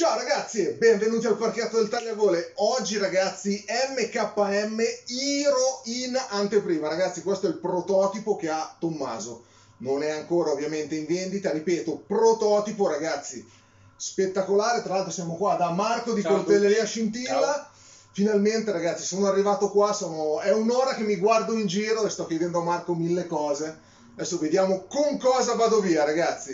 Ciao ragazzi e benvenuti al parchetto del tagliagole. Oggi ragazzi MKM Hero in anteprima. Ragazzi, questo è il prototipo che ha Tommaso. Non è ancora ovviamente in vendita, ripeto, prototipo ragazzi. Spettacolare, tra l'altro siamo qua da Marco di Coltelleria Scintilla. Ciao. Finalmente ragazzi sono arrivato qua, è un'ora che mi guardo in giro e sto chiedendo a Marco mille cose. Adesso vediamo con cosa vado via ragazzi.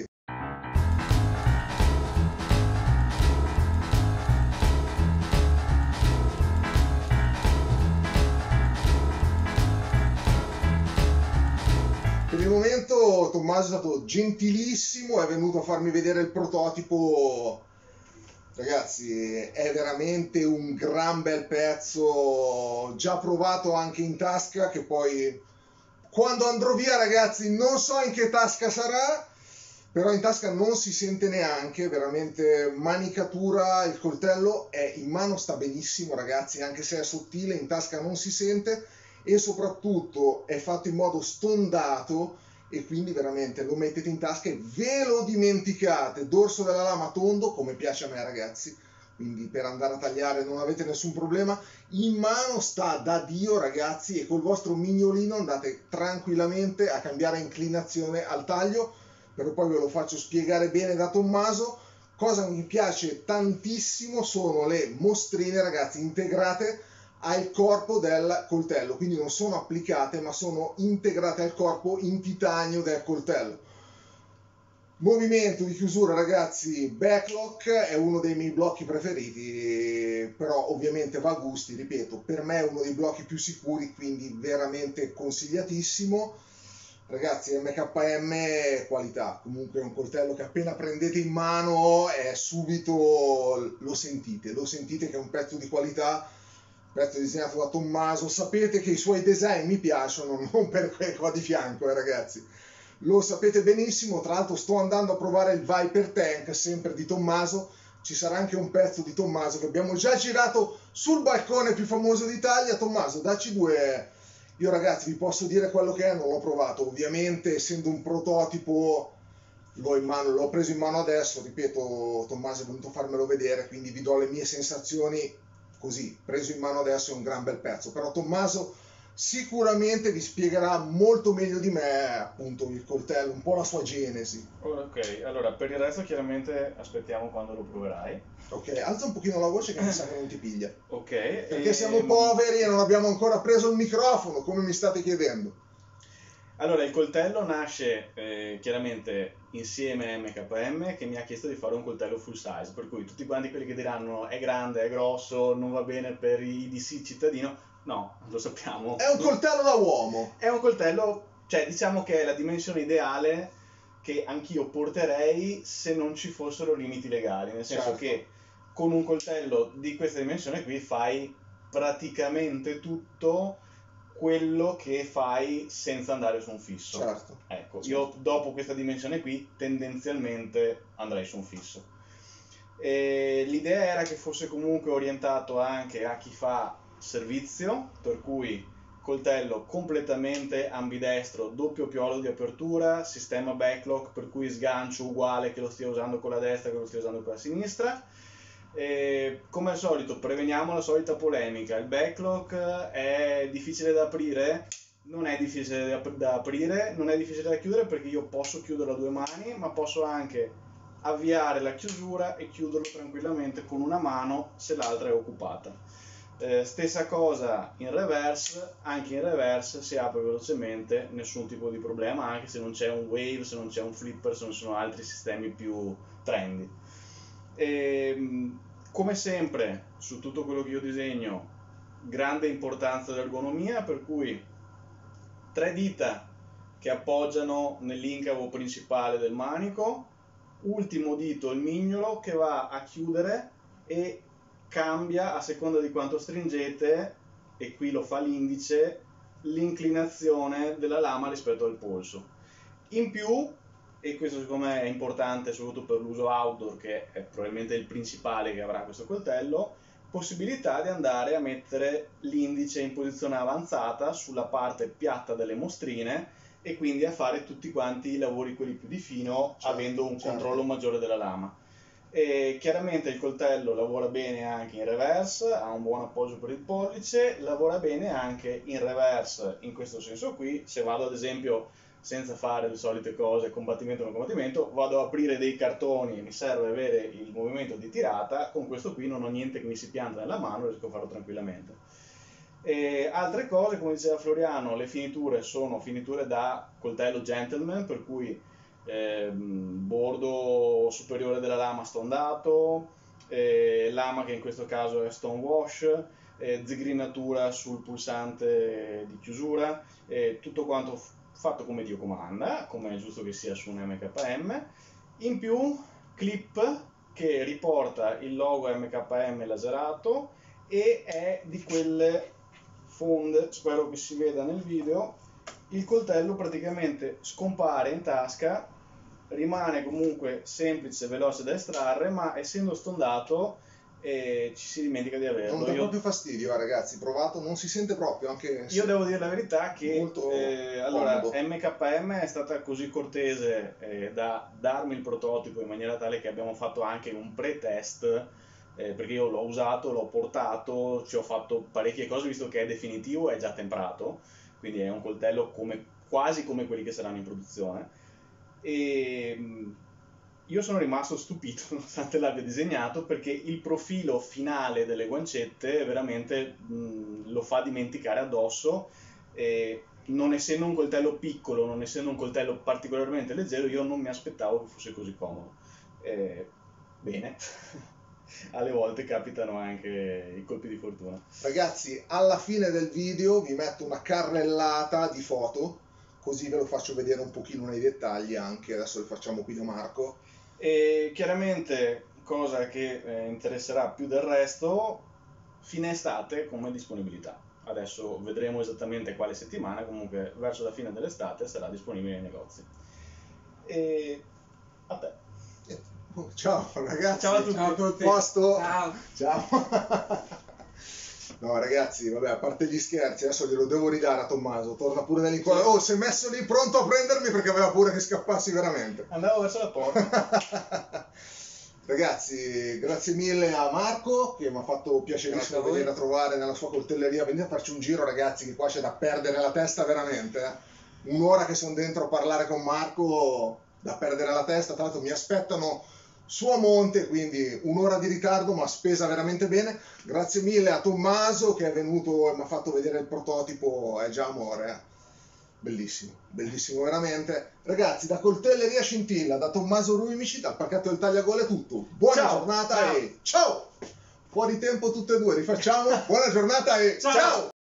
Per il momento Tommaso è stato gentilissimo, è venuto a farmi vedere il prototipo. Ragazzi, è veramente un gran bel pezzo, già provato anche in tasca, che poi quando andrò via ragazzi non so in che tasca sarà, però in tasca non si sente neanche, veramente manicatura, il coltello è in mano, sta benissimo ragazzi, anche se è sottile, in tasca non si sente e soprattutto è fatto in modo stondato e quindi veramente lo mettete in tasca e ve lo dimenticate. Dorso della lama tondo come piace a me ragazzi, quindi per andare a tagliare non avete nessun problema, in mano sta da Dio ragazzi, e col vostro mignolino andate tranquillamente a cambiare inclinazione al taglio, però poi ve lo faccio spiegare bene da Tommaso. Cosa mi piace tantissimo sono le mostrine ragazzi integrate al corpo del coltello, quindi non sono applicate ma sono integrate al corpo in titanio del coltello. Movimento di chiusura ragazzi, backlock è uno dei miei blocchi preferiti, però ovviamente va a gusti, ripeto, per me è uno dei blocchi più sicuri, quindi veramente consigliatissimo. Ragazzi, MKM qualità, comunque è un coltello che appena prendete in mano è subito, lo sentite che è un pezzo di qualità, pezzo disegnato da Tommaso. Sapete che i suoi design mi piacciono, non per quel qua di fianco ragazzi, lo sapete benissimo. Tra l'altro sto andando a provare il Viper Tank sempre di Tommaso, ci sarà anche un pezzo di Tommaso che abbiamo già girato sul balcone più famoso d'Italia. Tommaso, dacci due. Io ragazzi vi posso dire quello che è, non l'ho provato ovviamente, essendo un prototipo l'ho preso in mano adesso, ripeto, Tommaso è venuto a farmelo vedere, quindi vi do le mie sensazioni così, preso in mano adesso. È un gran bel pezzo, però Tommaso sicuramente vi spiegherà molto meglio di me appunto il coltello, un po' la sua genesi. Ok, allora per il resto chiaramente aspettiamo quando lo proverai. Ok, alza un pochino la voce che mi sa che non ti piglia. Ok. Perché siamo poveri e non abbiamo ancora preso il microfono, come mi state chiedendo. Allora, il coltello nasce chiaramente insieme a MKM, che mi ha chiesto di fare un coltello full size, per cui tutti quanti quelli che diranno è grande, è grosso, non va bene per i DC cittadino, no, lo sappiamo. È un coltello da uomo. È un coltello, cioè diciamo che è la dimensione ideale che anch'io porterei se non ci fossero limiti legali, nel senso che con un coltello di questa dimensione qui fai praticamente tutto quello che fai senza andare su un fisso. Certo. Ecco, io dopo questa dimensione qui tendenzialmente andrei su un fisso. L'idea era che fosse comunque orientato anche a chi fa servizio, per cui coltello completamente ambidestro, doppio piolo di apertura, sistema backlock, per cui sgancio uguale che lo stia usando con la destra che lo stia usando con la sinistra. Come al solito preveniamo la solita polemica: il backlock è difficile da aprire? Non è difficile da aprire, non è difficile da chiudere, perché io posso chiuderlo a due mani, ma posso anche avviare la chiusura e chiuderlo tranquillamente con una mano se l'altra è occupata. Stessa cosa in reverse, anche in reverse si apre velocemente, nessun tipo di problema, anche se non c'è un wave, se non c'è un flipper, se non sono altri sistemi più trendy. Come sempre su tutto quello che io disegno, grande importanza dell'ergonomia, per cui 3 dita che appoggiano nell'incavo principale del manico, ultimo dito il mignolo che va a chiudere e cambia a seconda di quanto stringete, e qui lo fa l'indice, l'inclinazione della lama rispetto al polso. In più, e questo secondo me è importante soprattutto per l'uso outdoor, che è probabilmente il principale che avrà questo coltello, possibilità di andare a mettere l'indice in posizione avanzata sulla parte piatta delle mostrine e quindi a fare tutti quanti i lavori quelli più di fino, avendo un controllo maggiore della lama. E chiaramente il coltello lavora bene anche in reverse, ha un buon appoggio per il pollice, lavora bene anche in reverse in questo senso qui. Se vado ad esempio, senza fare le solite cose, combattimento o non combattimento, vado ad aprire dei cartoni e mi serve avere il movimento di tirata, con questo qui non ho niente che mi si pianta nella mano, riesco a farlo tranquillamente. E altre cose, come diceva Floriano, le finiture sono finiture da coltello gentleman, per cui bordo superiore della lama stondato, lama che in questo caso è stone wash, zigrinatura sul pulsante di chiusura, tutto quanto fatto come Dio comanda, come è giusto che sia su un MKM. In più clip che riporta il logo MKM laserato e è di quelle fonde, spero che si veda nel video. Il coltello praticamente scompare in tasca, rimane comunque semplice e veloce da estrarre, ma essendo stondato ci si dimentica di averlo. Non dà proprio fastidio, ragazzi, provato, non si sente proprio, anche io devo dire la verità che molto allora, comodo. MKM è stata così cortese da darmi il prototipo in maniera tale che abbiamo fatto anche un pre-test, perché io l'ho usato, l'ho portato, ci ho fatto parecchie cose visto che è definitivo, è già temprato, quindi è un coltello quasi come quelli che saranno in produzione. E io sono rimasto stupito nonostante l'abbia disegnato, perché il profilo finale delle guancette veramente lo fa dimenticare addosso. Non essendo un coltello piccolo, non essendo un coltello particolarmente leggero, io non mi aspettavo che fosse così comodo. Bene, alle volte capitano anche i colpi di fortuna. Ragazzi, alla fine del video vi metto una carrellata di foto, così ve lo faccio vedere un pochino nei dettagli anche, adesso le facciamo qui da Marco. E chiaramente, cosa che interesserà più del resto, fine estate come disponibilità. Adesso vedremo esattamente quale settimana, comunque verso la fine dell'estate sarà disponibile nei negozi. E a te. Ciao ragazzi. Ciao a tutti. Ciao a tutti. Posto? Ciao. Ciao. No ragazzi, vabbè, a parte gli scherzi, adesso glielo devo ridare a Tommaso, torna pure nell'inquadro. Oh, si è messo lì pronto a prendermi perché aveva paura che scappassi veramente. Andavo verso la porta. Ragazzi, grazie mille a Marco che mi ha fatto piacerissimo venire a trovare nella sua coltelleria. Venite a farci un giro, ragazzi, che qua c'è da perdere la testa veramente. Un'ora che sono dentro a parlare con Marco, da perdere la testa. Tra l'altro mi aspettano su a monte, quindi un'ora di ritardo, ma spesa veramente bene. Grazie mille a Tommaso che è venuto e mi ha fatto vedere il prototipo, è già amore. Bellissimo, bellissimo veramente. Ragazzi, da Coltelleria Scintilla, da Tommaso Ruimici, dal Pacchetto del Tagliagole è tutto. Buona giornata e ciao! Fuori tempo tutte e due, rifacciamo. Buona giornata e ciao!